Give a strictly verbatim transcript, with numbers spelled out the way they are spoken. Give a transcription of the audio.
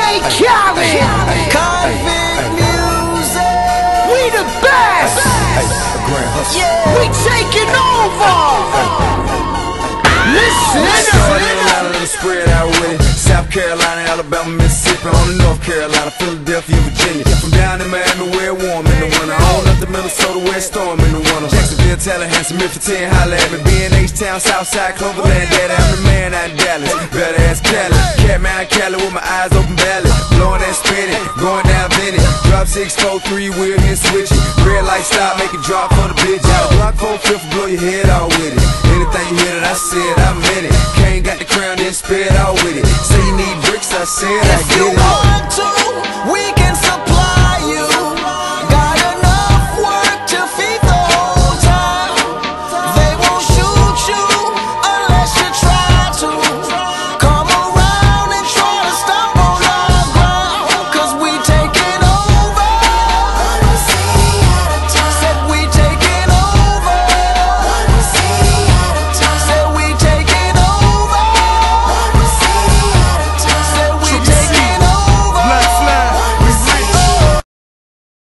Khaled. Convict music. We the best. Yeah. We taking over. Listen, listen. Spread out with it. South Carolina, Alabama, Mississippi, on the North Carolina, Philadelphia, Virginia. From down in Miami where it warm in the winter, on up to Minnesota where it storm in the winter. Jacksonville, Tallahassee, Memphis, ten, holla at me. B and H-Town, Southside, Cloverland, daddy, I'm the man out in Dallas. Better ass Cali, Catman, Cali with my eyes open valley. Blowing that spinning, going down Vinny. Drop six, four, three, wheel here switching. Red light stop, make it drop for the bitch. Out of Glock four, fifth, blow your head out with it. Anything you hear that I said, I meant it. Kane got the crown, then spit out with it. Say you need bricks, I said I get it. If you want to, we can supply.